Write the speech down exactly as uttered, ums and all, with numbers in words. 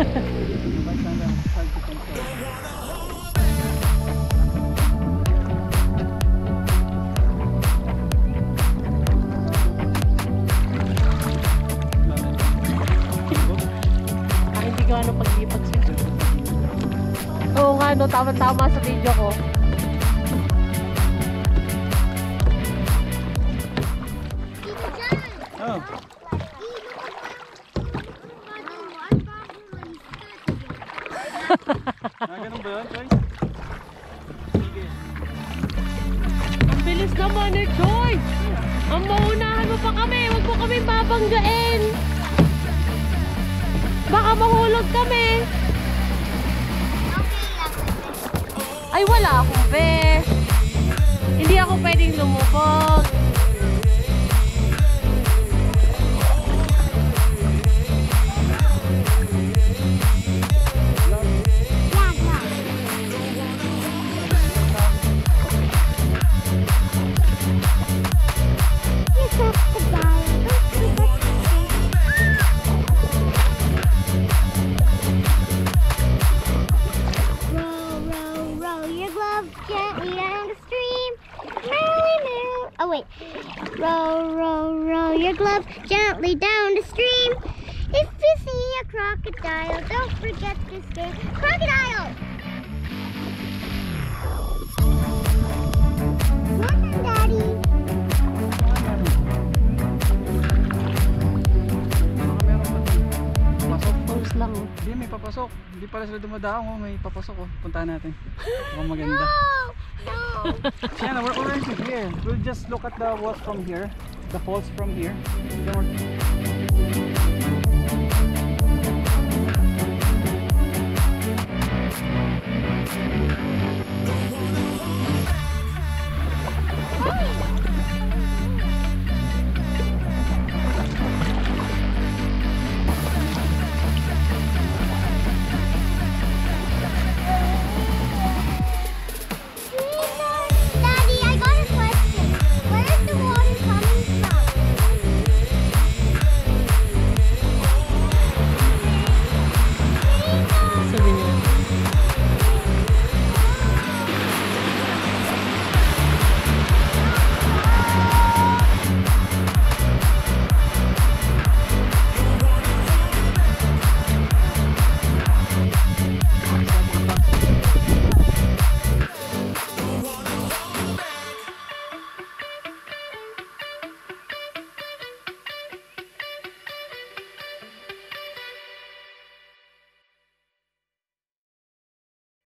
Hindi ko ano paglipat siya. Oo nga no, tama-tama sa video ko. Oh. Ah, ganun ba yun, Choy? Sige. Ang bilis naman eh, Choy! Ang maunahan mo pa kami, huwag mo kami babanggain! Baka mahulog kami! Ay, wala akong vest! Hindi ako pwedeng lumubog! Row, row, row your glove gently down the stream. If you see a crocodile, don't forget to scare crocodile. Welcome, Daddy. Pasok. Post lang. Hindi, may papasok. Hindi pala sila dumadaong, oh. May papasok, oh. Puntahan natin. Mukhang maganda. No, no. Sienna, we're already here. We'll just look at the walls from here. The falls from here. Then we're...